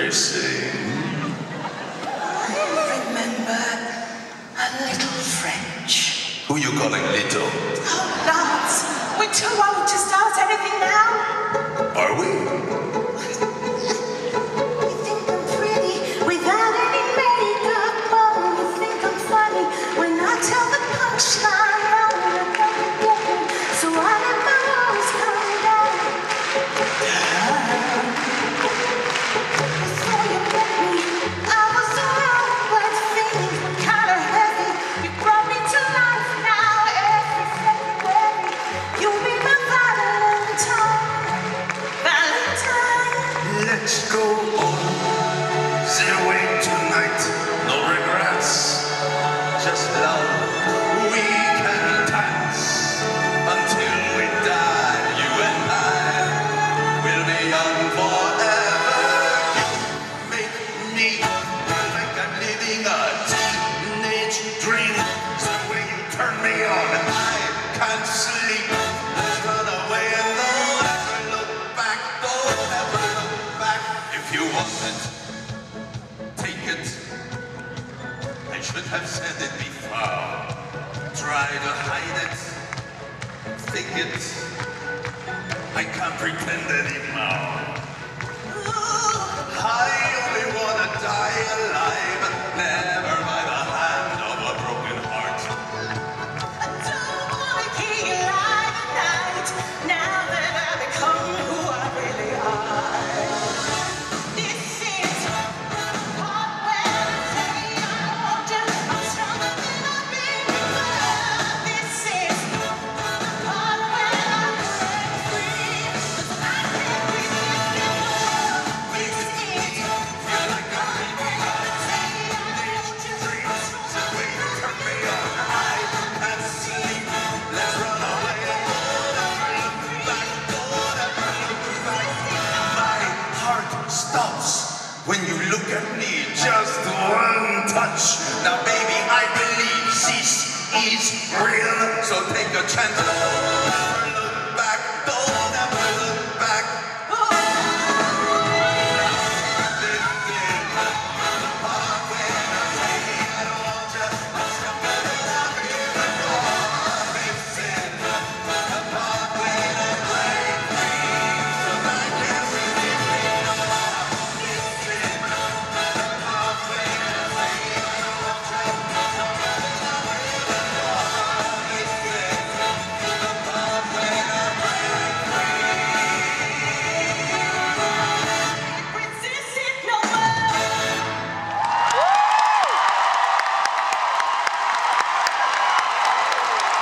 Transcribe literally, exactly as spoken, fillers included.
they sing. I remember a little French. Who you calling little? Oh, Lance, we're too old to start anything now. Are we? You think I'm pretty without any makeup on. You think I'm funny when I tell the punchline. So I let my walls come down. Before you met me, I was around, but things were kind of heavy. You brought me to life now. Every February, you'll be my Valentine. Valentine. Let's go on the way tonight. No regrets, just love. We can dance until we die. You and I will be young forever. You make me feel like I'm living a teenage dream. The way you turn me on, I can't sleep. Let's run away and don't ever look back. Don't ever look back. If you want it, take it. I should have said it before. Try to hide it, think it. I can't pretend anymore. I only wanna die alive, never by the hand of a broken heart. I don't wanna keep you alive at night. Now that I've become who I really are. This is the part where I say I want you. I'm stronger than I've been before. This is the part where I break free. 'Cause I can't resist anymore. This is Feel like I'm living a teenage dream. The way you turn me on, I can't sleep. Let's run away and don't ever look back. Don't ever look back. My heart stops when you look at me. Just one touch. Now, baby, I believe this is real. So take a chance.